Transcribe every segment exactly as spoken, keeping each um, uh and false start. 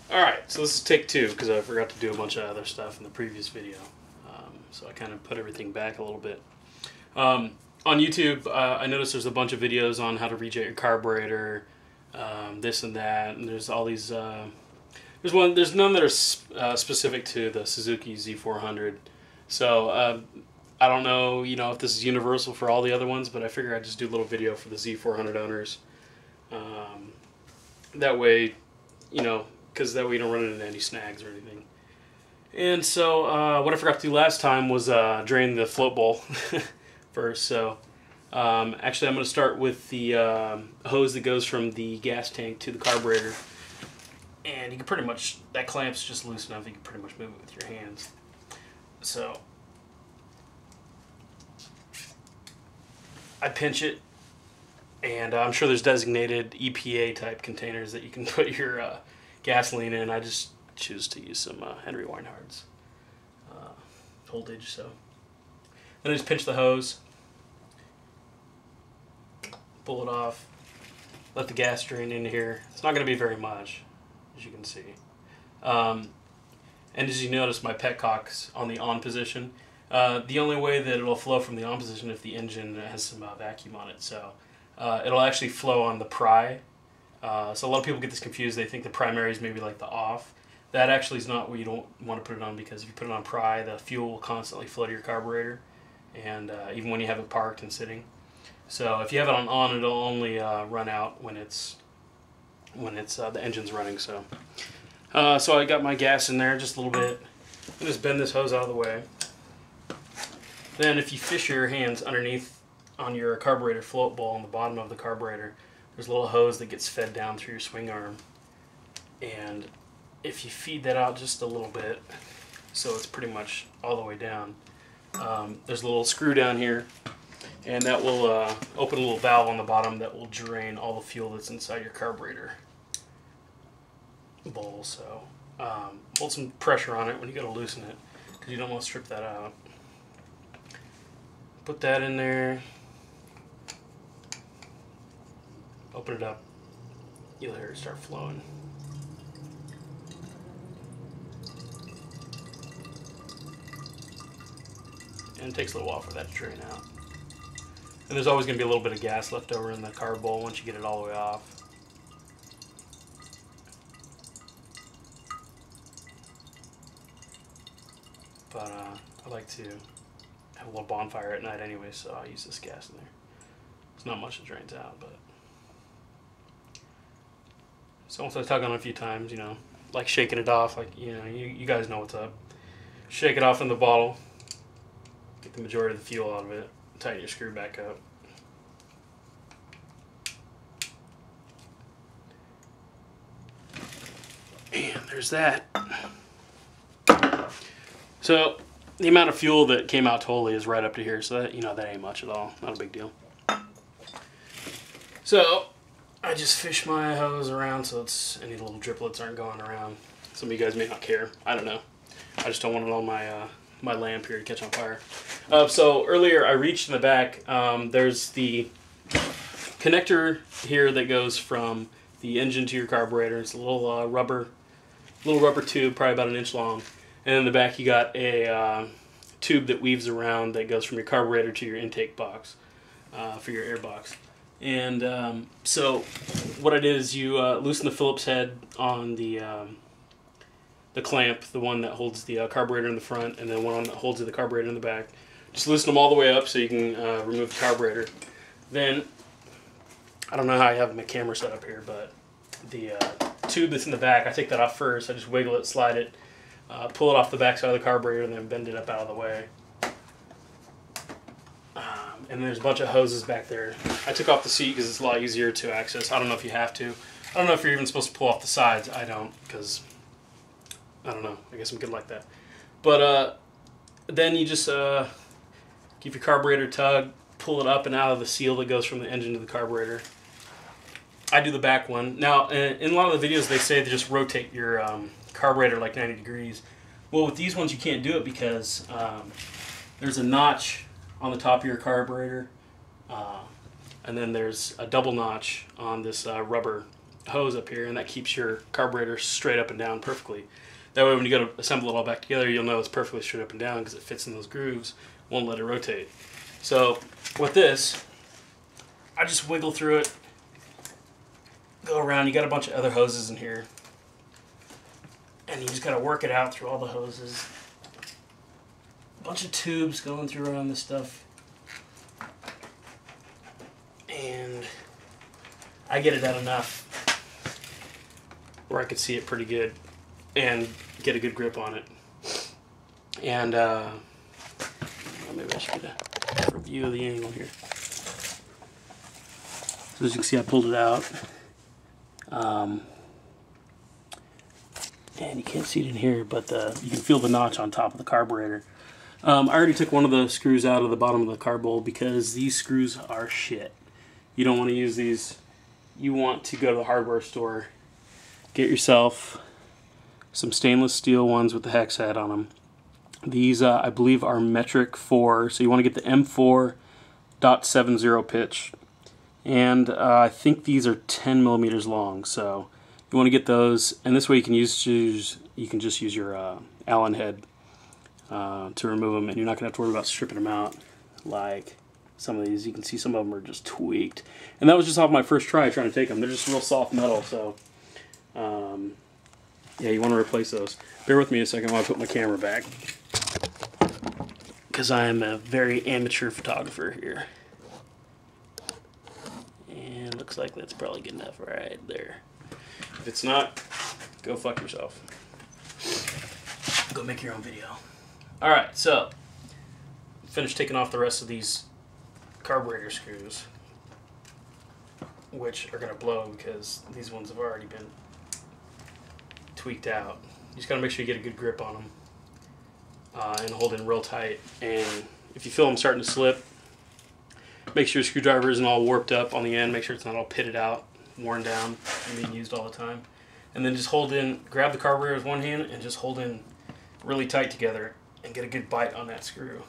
Alright, so this is take two because I forgot to do a bunch of other stuff in the previous video. Um, so I kind of put everything back a little bit. Um, on YouTube, uh, I noticed there's a bunch of videos on how to rejet your carburetor, um, this and that, and there's all these... Uh, there's one. There's none that are uh, specific to the Suzuki Z four hundred. So uh, I don't know, you know, if this is universal for all the other ones, but I figure I'd just do a little video for the Z four hundred owners. Um, that way, you know, because that way you don't run into any snags or anything. And so uh, what I forgot to do last time was uh, drain the float bowl first. So um, actually I'm going to start with the uh, hose that goes from the gas tank to the carburetor. And you can pretty much, that clamp's just loose enough, you can pretty much move it with your hands. So I pinch it, and uh, I'm sure there's designated E P A type containers that you can put your uh, gasoline in. I just choose to use some uh, Henry Weinhard's uh, voltage. So then I just pinch the hose, pull it off, let the gas drain into here. It's not going to be very much, as you can see. Um, and as you notice, my petcock's on the on position. Uh, the only way that it'll flow from the on position if the engine has some uh, vacuum on it. So uh, it'll actually flow on the pry. Uh, so a lot of people get this confused. They think the primary is maybe like the off. That actually is not where you don't want to put it on, because if you put it on pry, the fuel will constantly flow to your carburetor, and uh, even when you have it parked and sitting. So if you have it on on, it'll only uh, run out when it's when it's uh, the engine's running. So uh, so I got my gas in there just a little bit. I just bend this hose out of the way. Then if you fish your hands underneath on your carburetor float bowl on the bottom of the carburetor, there's a little hose that gets fed down through your swing arm. And if you feed that out just a little bit, so it's pretty much all the way down, um, there's a little screw down here, and that will uh, open a little valve on the bottom that will drain all the fuel that's inside your carburetor bowl. So um, hold some pressure on it when you go to loosen it, because you don't want to strip that out. Put that in there, open it up, you'll hear it start flowing. And it takes a little while for that to drain out. And there's always going to be a little bit of gas left over in the carb bowl once you get it all the way off. But uh, I like to have a little bonfire at night anyway, so I use this gas in there. It's not much that drains out, but... So once I tug on it a few times, you know, like shaking it off, like, you know, you, you guys know what's up. Shake it off in the bottle, get the majority of the fuel out of it, tighten your screw back up. And there's that. So the amount of fuel that came out totally is right up to here, so that, you know, that ain't much at all, not a big deal. So I just fish my hose around so it's any little driplets aren't going around. Some of you guys may not care, I don't know. I just don't want it on my uh, my lamp here to catch on fire. Uh, so earlier I reached in the back. Um, there's the connector here that goes from the engine to your carburetor. It's a little uh, rubber, little rubber tube, probably about an inch long. And in the back you got a uh, tube that weaves around that goes from your carburetor to your intake box uh, for your air box. And um, so what I did is you uh, loosen the Phillips head on the um, the clamp, the one that holds the uh, carburetor in the front, and then one that holds the carburetor in the back. Just loosen them all the way up so you can uh, remove the carburetor. Then, I don't know how I have my camera set up here, but the uh, tube that's in the back, I take that off first. I just wiggle it, slide it, uh, pull it off the back side of the carburetor, and then bend it up out of the way. Um, and there's a bunch of hoses back there. I took off the seat because it's a lot easier to access. I don't know if you have to. I don't know if you're even supposed to pull off the sides. I don't, because I don't know. I guess I'm good like that. But uh, then you just uh, give your carburetor a tug, pull it up and out of the seal that goes from the engine to the carburetor. I do the back one. Now, in a lot of the videos, they say to just rotate your um, carburetor like ninety degrees. Well, with these ones, you can't do it because um, there's a notch on the top of your carburetor, uh, and then there's a double notch on this uh, rubber hose up here, and that keeps your carburetor straight up and down perfectly. That way when you go to assemble it all back together, you'll know it's perfectly straight up and down because it fits in those grooves, won't let it rotate. So with this, I just wiggle through it, go around. You got a bunch of other hoses in here, and you just got to work it out through all the hoses. A bunch of tubes going through around this stuff. And I get it out enough where I could see it pretty good and get a good grip on it. And uh, maybe I should get a review of the angle here. So as you can see, I pulled it out. Um, and you can't see it in here, but the, you can feel the notch on top of the carburetor. Um, I already took one of the screws out of the bottom of the carb bowl because these screws are shit. You don't want to use these. You want to go to the hardware store, get yourself some stainless steel ones with the hex head on them. These, uh, I believe, are metric four, so you want to get the M four point seven zero pitch. And uh, I think these are ten millimeters long, so you want to get those. And this way you can use, you can just use your uh, Allen head uh, to remove them, and you're not going to have to worry about stripping them out like some of these. You can see some of them are just tweaked. And that was just off my first try trying to take them. They're just real soft metal, so um, yeah, you want to replace those. Bear with me a second while I put my camera back, because I am a very amateur photographer here. And looks like that's probably good enough right there. If it's not, go fuck yourself. Go make your own video. Alright, so finished taking off the rest of these carburetor screws, which are going to blow because these ones have already been tweaked out. You just got to make sure you get a good grip on them uh, and hold in real tight. And if you feel them starting to slip, make sure your screwdriver isn't all warped up on the end. Make sure it's not all pitted out, worn down, and being used all the time. And then just hold in, grab the carburetor with one hand and just hold in really tight together and get a good bite on that screw.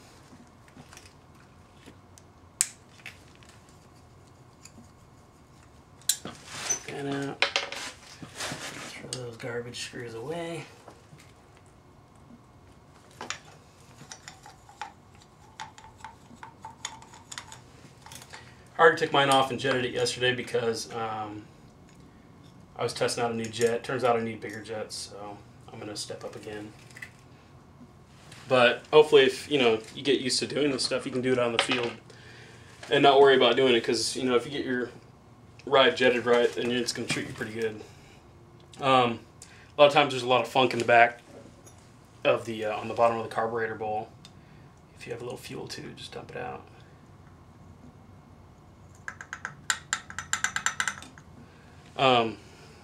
And out. Throw those garbage screws away. I already took mine off and jetted it yesterday because um, I was testing out a new jet. Turns out I need bigger jets, so I'm going to step up again. But hopefully, if you know you get used to doing this stuff, you can do it on the field and not worry about doing it. Because you know if you get your ride jetted right, then it's going to treat you pretty good. Um, a lot of times there's a lot of funk in the back of the uh, on the bottom of the carburetor bowl. If you have a little fuel too, just dump it out. Um,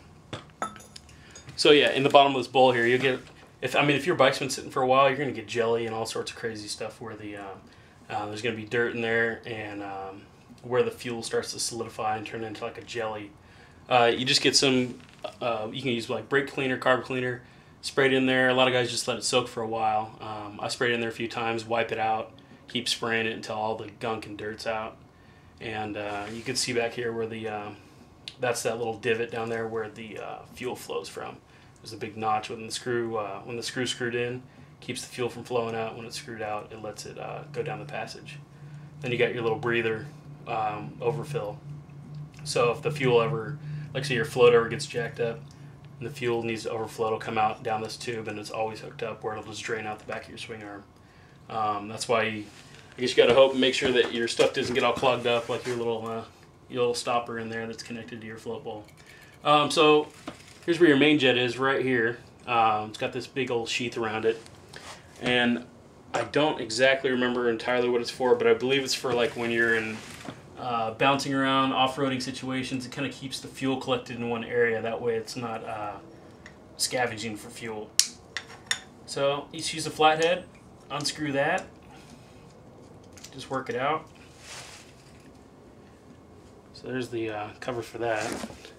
so yeah, in the bottom of this bowl here, you'll get, if I mean, if your bike's been sitting for a while, you're going to get jelly and all sorts of crazy stuff where the, uh, uh, there's going to be dirt in there and um, where the fuel starts to solidify and turn into like a jelly. Uh, you just get some, uh, you can use like brake cleaner, carb cleaner, spray it in there. A lot of guys just let it soak for a while. Um, I sprayed it in there a few times, wipe it out, keep spraying it until all the gunk and dirt's out. And uh, you can see back here where the, uh, that's that little divot down there where the uh, fuel flows from. There's a big notch when the screw uh, when the screw screwed in, keeps the fuel from flowing out. When it's screwed out, it lets it uh, go down the passage. Then you got your little breather um, overfill. So if the fuel ever, like say your float ever gets jacked up and the fuel needs to overflow, it'll come out down this tube and it's always hooked up where it'll just drain out the back of your swing arm. Um, that's why you, I guess you got to hope and make sure that your stuff doesn't get all clogged up like your little uh, your little stopper in there that's connected to your float bowl. Um, so here's where your main jet is, right here. Um, it's got this big old sheath around it, and I don't exactly remember entirely what it's for, but I believe it's for like when you're in uh, bouncing around off-roading situations. It kind of keeps the fuel collected in one area. That way it's not uh, scavenging for fuel. So you just use a flathead, unscrew that, just work it out. So there's the uh, cover for that.